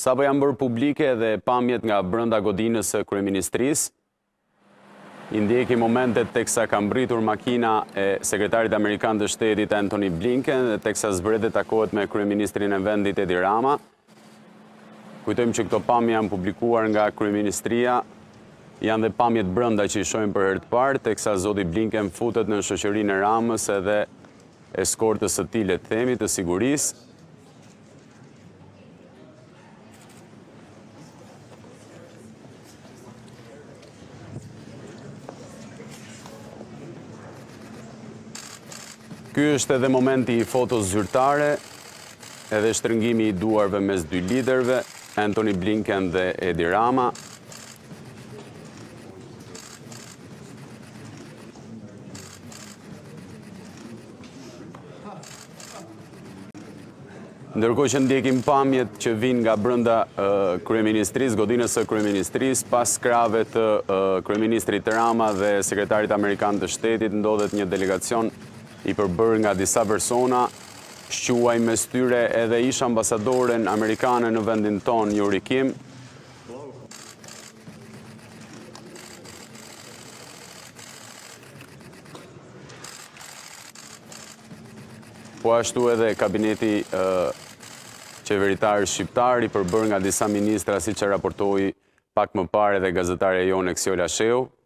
Sapo janë bërë publike dhe pamjet nga brenda godinës së Kryeministrisë. I ndjeki momentet teksa ka mbritur makina e sekretarit Amerikan të Shtetit Antony Blinken dhe teksa zbret dhe takohet me Kryeministrin e vendit Edi Rama. Kujtojmë që këto pamje janë publikuar nga Kryeministria, janë dhe pamjet brenda që i shohim për herë të parë, teksa zoti Blinken futet në shoqërinë e Ramës edhe eskortës së tij, le të themi, të sigurisë. Ky është edhe momenti i fotos zyrtare, edhe shtrëngimi i duarve mes dy liderëve, Antony Blinken dhe Edi Rama. Ndërkohë që ndjekim pamjet që vinë nga brenda Kryeministrisë, godinës së Kryeministrisë, pas krave të Kryeministrit Rama dhe sekretarit Amerikan të Shtetit, ndodhet një delegacion i përbërë nga disa persona, shquaj mes tyre edhe ish ambasadoren amerikane në vendin tonë, Yuri Kim. Po ashtu edhe kabineti qeveritar shqiptar i përbërë nga disa ministra, si që raportoi pak më parë edhe gazetare jonë Eksiola Sheu.